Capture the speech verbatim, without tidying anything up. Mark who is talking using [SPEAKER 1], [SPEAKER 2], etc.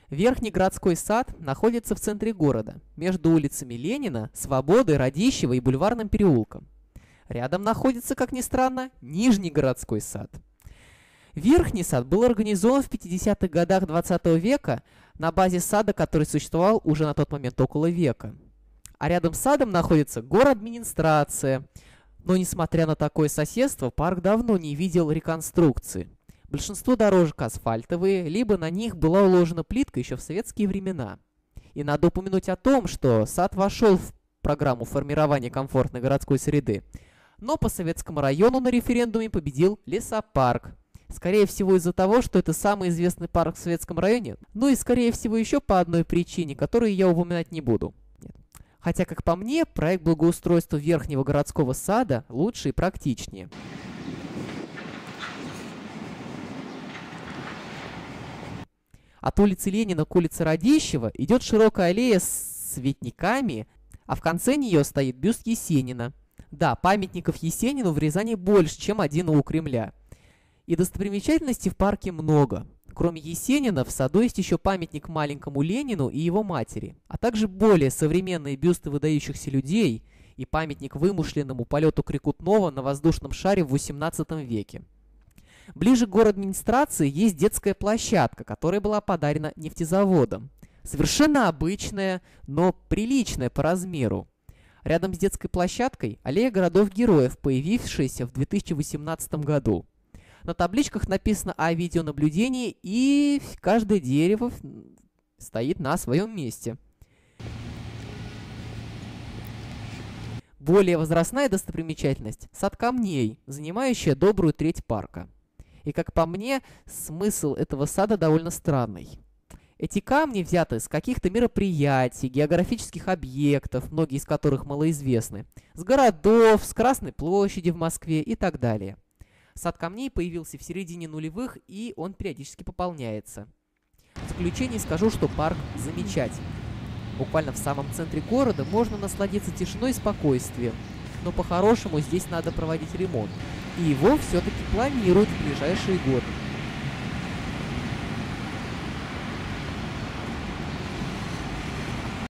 [SPEAKER 1] Верхний городской сад находится в центре города, между улицами Ленина, Свободы, Радищева и Бульварным переулком. Рядом находится, как ни странно, Нижний городской сад. Верхний сад был организован в пятидесятых годах двадцатого века на базе сада, который существовал уже на тот момент около века. А рядом с садом находится горадминистрация. Но несмотря на такое соседство, парк давно не видел реконструкции. Большинство дорожек асфальтовые, либо на них была уложена плитка еще в советские времена. И надо упомянуть о том, что сад вошел в программу формирования комфортной городской среды. Но по Советскому району на референдуме победил лесопарк. Скорее всего из-за того, что это самый известный парк в Советском районе, ну и скорее всего еще по одной причине, которую я упоминать не буду. Нет. Хотя, как по мне, проект благоустройства Верхнего городского сада лучше и практичнее. От улицы Ленина к улице Радищева идет широкая аллея с цветниками, а в конце нее стоит бюст Есенина. Да, памятников Есенину в Рязани больше, чем один у Кремля. И достопримечательностей в парке много. Кроме Есенина, в саду есть еще памятник маленькому Ленину и его матери, а также более современные бюсты выдающихся людей и памятник вымышленному полету Крикутнова на воздушном шаре в восемнадцатом веке. Ближе к городадминистрации есть детская площадка, которая была подарена нефтезаводом. Совершенно обычная, но приличная по размеру. Рядом с детской площадкой аллея городов-героев, появившаяся в две тысячи восемнадцатом году. На табличках написано о видеонаблюдении, и каждое дерево стоит на своем месте. Более возрастная достопримечательность – сад камней, занимающая добрую треть парка. И, как по мне, смысл этого сада довольно странный. Эти камни взяты с каких-то мероприятий, географических объектов, многие из которых малоизвестны, с городов, с Красной площади в Москве и так далее. Сад камней появился в середине нулевых, и он периодически пополняется. В заключение скажу, что парк замечательный. Буквально в самом центре города можно насладиться тишиной и спокойствием, но по-хорошему здесь надо проводить ремонт, и его все-таки планируют в ближайшие годы.